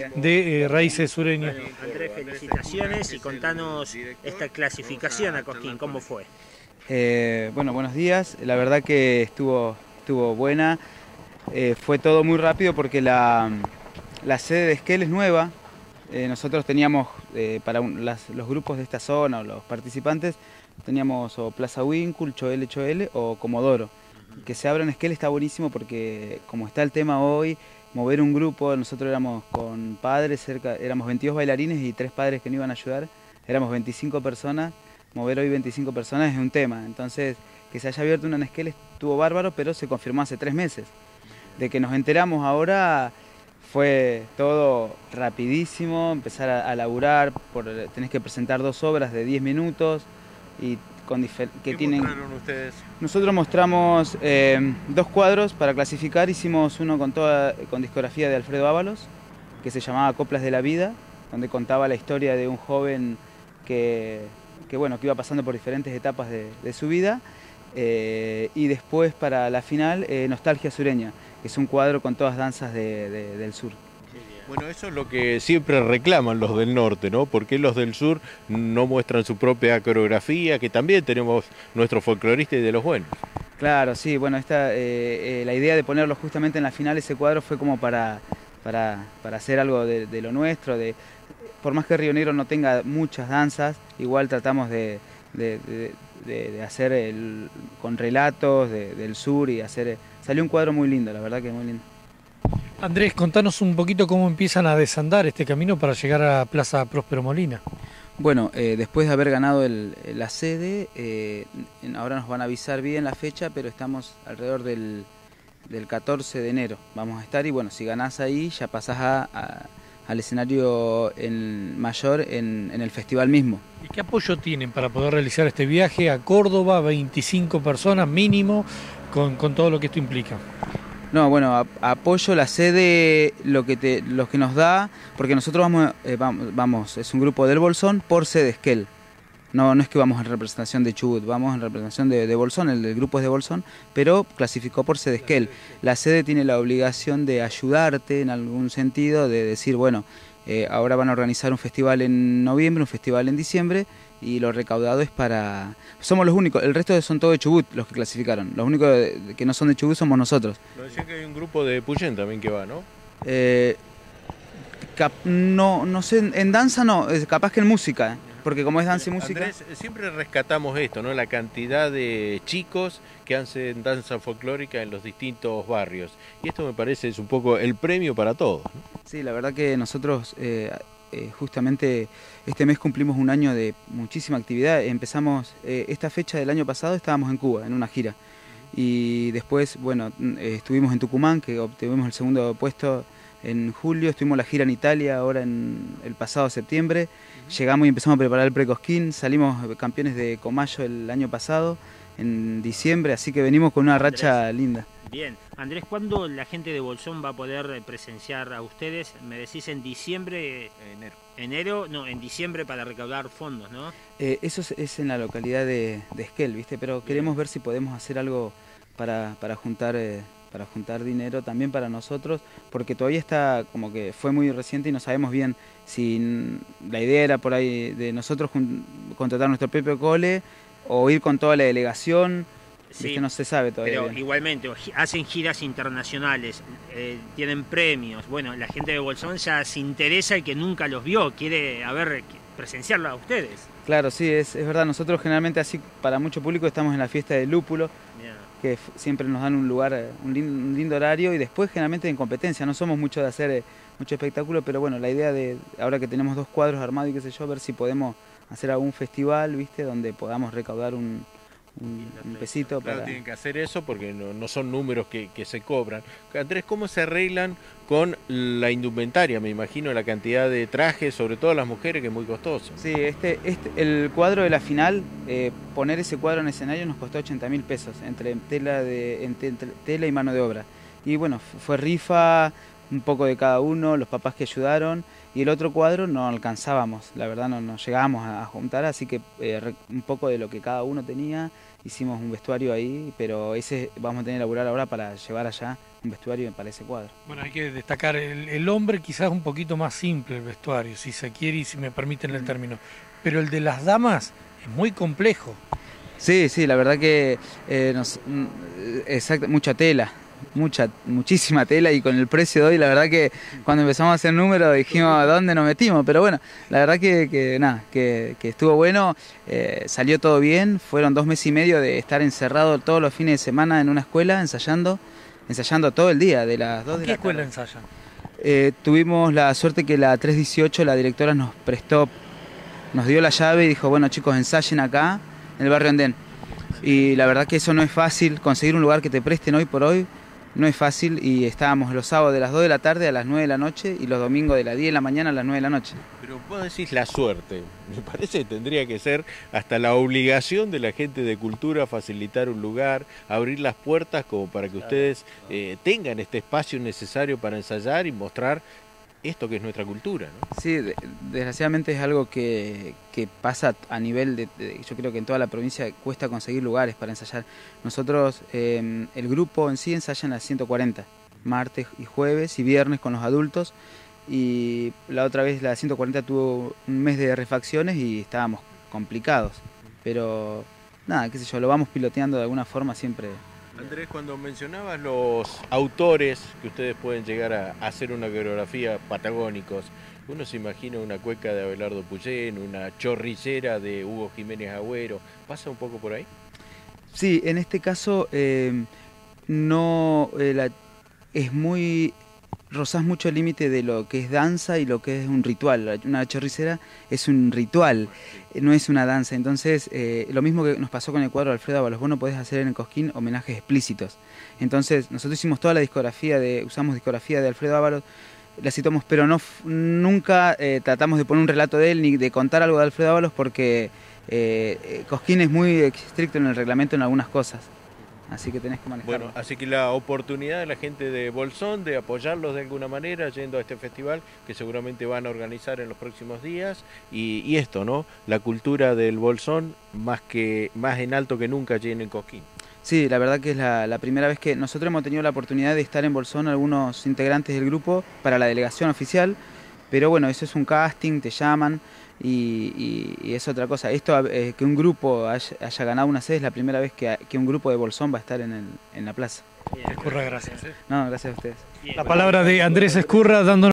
de Raíces Sureñas. Bueno, Andrés, felicitaciones y contanos esta clasificación a Cosquín, ¿cómo fue? Bueno, buenos días. La verdad que estuvo buena. Fue todo muy rápido porque la sede de Esquel es nueva. Nosotros teníamos, los grupos de esta zona o los participantes, teníamos o Plaza Winkul, Choele o Comodoro. Que se abra en Esquel está buenísimo porque como está el tema hoy, mover un grupo, nosotros éramos con padres, éramos 22 bailarines y 3 padres que nos iban a ayudar, éramos 25 personas, mover hoy 25 personas es un tema, entonces que se haya abierto una en Esquel estuvo bárbaro, pero se confirmó hace 3 meses. De que nos enteramos ahora fue todo rapidísimo, empezar a laburar, tenés que presentar 2 obras de 10 minutos y ¿Qué mostraron ustedes? Nosotros mostramos 2 cuadros para clasificar, hicimos uno con discografía de Alfredo Ábalos, que se llamaba Coplas de la Vida, donde contaba la historia de un joven que iba pasando por diferentes etapas de su vida, y después para la final Nostalgia Sureña, que es un cuadro con todas danzas del sur. Bueno, eso es lo que siempre reclaman los del norte, ¿no? Porque los del sur no muestran su propia coreografía, que también tenemos nuestro folclorista y de los buenos. Claro, sí, bueno, la idea de ponerlo justamente en la final, ese cuadro fue como para hacer algo de lo nuestro, por más que Río Negro no tenga muchas danzas, igual tratamos de hacer con relatos del sur y salió un cuadro muy lindo, la verdad que muy lindo. Andrés, contanos un poquito cómo empiezan a desandar este camino para llegar a Plaza Próspero Molina. Bueno, después de haber ganado la sede, ahora nos van a avisar bien la fecha, pero estamos alrededor del 14 de enero. Vamos a estar y bueno, si ganás ahí ya pasás al escenario mayor en el festival mismo. ¿Y qué apoyo tienen para poder realizar este viaje a Córdoba, 25 personas mínimo, con todo lo que esto implica? No, bueno, apoyo la sede, lo que nos da, porque nosotros vamos, es un grupo del Bolsón por sede Esquel. No es que vamos en representación de Chubut, vamos en representación de Bolsón, el grupo es de Bolsón, pero clasificó por sede Esquel. La sede tiene la obligación de ayudarte en algún sentido, de decir, bueno, ahora van a organizar un festival en noviembre, un festival en diciembre, y lo recaudado es para... Somos los únicos, el resto son todos de Chubut los que clasificaron. Los únicos que no son de Chubut somos nosotros. Lo decían que hay un grupo de Puyén también que va, ¿no? No sé, en danza no, capaz que en música, porque como es danza y música... Andrés, siempre rescatamos esto, ¿no? La cantidad de chicos que hacen danza folclórica en los distintos barrios. Y esto me parece es un poco el premio para todos, ¿no? Sí, la verdad que nosotros... justamente este mes cumplimos un año de muchísima actividad. Empezamos esta fecha del año pasado, estábamos en Cuba, en una gira. Y después, bueno, estuvimos en Tucumán, que obtuvimos el segundo puesto en julio. Estuvimos la gira en Italia, ahora en el pasado septiembre. Llegamos y empezamos a preparar el pre-Cosquín. Salimos campeones de Comayo el año pasado, en diciembre, así que venimos con una racha linda. Bien, Andrés, ¿cuándo la gente de Bolsón va a poder presenciar a ustedes? Me decís en diciembre... Enero, no, en diciembre para recaudar fondos, ¿no? Eso es en la localidad de Esquel, ¿viste? Pero queremos ver si podemos hacer algo para juntar dinero también para nosotros, porque todavía está como que fue muy reciente y no sabemos bien si la idea era por ahí de nosotros contratar nuestro propio cole o ir con toda la delegación. Sí, no se sabe todavía. Pero bien. Igualmente, hacen giras internacionales, tienen premios. Bueno, la gente de Bolsón ya se interesa y que nunca los vio, quiere presenciarlo a ustedes. Claro, sí, es verdad. Nosotros generalmente así, para mucho público, estamos en la fiesta del lúpulo, que siempre nos dan un lugar, un lindo horario, y después generalmente en competencia. No somos mucho de hacer mucho espectáculo, pero bueno, la idea de, ahora que tenemos 2 cuadros armados y qué sé yo, ver si podemos hacer algún festival, ¿viste? Donde podamos recaudar un pesito. Claro, para... tienen que hacer eso porque no son números que se cobran. Andrés, ¿cómo se arreglan con la indumentaria? Me imagino la cantidad de trajes, sobre todo las mujeres, que es muy costoso. Sí, el cuadro de la final, poner ese cuadro en escenario nos costó 80.000 pesos, entre tela y mano de obra. Y bueno, fue rifa, un poco de cada uno, los papás que ayudaron, y el otro cuadro no alcanzábamos, la verdad no llegábamos a juntar, así que un poco de lo que cada uno tenía, hicimos un vestuario ahí, pero ese vamos a tener que laburar ahora para llevar allá un vestuario para ese cuadro. Bueno, hay que destacar, el hombre quizás un poquito más simple el vestuario, si se quiere y si me permiten el término, pero el de las damas es muy complejo. Sí, sí, la verdad que mucha tela, muchísima tela, y con el precio de hoy, la verdad que cuando empezamos a hacer números dijimos ¿a dónde nos metimos? Pero bueno, la verdad que estuvo bueno, salió todo bien, fueron 2 meses y medio de estar encerrado todos los fines de semana en una escuela ensayando todo el día, de las 2 de la tarde. ¿Qué escuela ensayan? Tuvimos la suerte que la 318, la directora nos dio la llave y dijo, bueno chicos, ensayen acá en el barrio Andén. Y la verdad que eso no es fácil, conseguir un lugar que te presten hoy por hoy no es fácil, y estábamos los sábados de las 2 de la tarde a las 9 de la noche y los domingos de las 10 de la mañana a las 9 de la noche. Pero vos decís la suerte, me parece que tendría que ser hasta la obligación de la gente de cultura facilitar un lugar, abrir las puertas como para que ustedes tengan este espacio necesario para ensayar y mostrar esto que es nuestra cultura, ¿no? Sí, desgraciadamente es algo que pasa a nivel yo creo que en toda la provincia cuesta conseguir lugares para ensayar. Nosotros, el grupo en sí ensaya en las 140, martes y jueves y viernes con los adultos, y la otra vez la 140 tuvo un mes de refacciones y estábamos complicados, pero nada, qué sé yo, lo vamos piloteando de alguna forma siempre. Andrés, cuando mencionabas los autores que ustedes pueden llegar a hacer una coreografía patagónicos, uno se imagina una cueca de Abelardo Puyén, una chorrillera de Hugo Jiménez Agüero, ¿pasa un poco por ahí? Sí, en este caso rozás mucho el límite de lo que es danza y lo que es un ritual. Una chorricera es un ritual, no es una danza. Entonces, lo mismo que nos pasó con el cuadro de Alfredo Ábalos, vos no podés hacer en el Cosquín homenajes explícitos. Entonces, nosotros hicimos toda la usamos discografía de Alfredo Ábalos, la citamos, pero nunca tratamos de poner un relato de él ni de contar algo de Alfredo Ábalos, porque Cosquín es muy estricto en el reglamento en algunas cosas. Así que tenés que manejarlo. Bueno, así que la oportunidad de la gente de Bolsón de apoyarlos de alguna manera yendo a este festival que seguramente van a organizar en los próximos días, y esto, ¿no? La cultura del Bolsón más en alto que nunca allí en el Cosquín. Sí, la verdad que es la primera vez que nosotros hemos tenido la oportunidad de estar en Bolsón, algunos integrantes del grupo, para la delegación oficial, pero bueno, eso es un casting, te llaman. Y es otra cosa. Esto, que un grupo haya ganado una sede, es la primera vez que un grupo de Bolsón va a estar en la plaza. Escurra, gracias. No, gracias a ustedes. La palabra de Andrés Escurra dándonos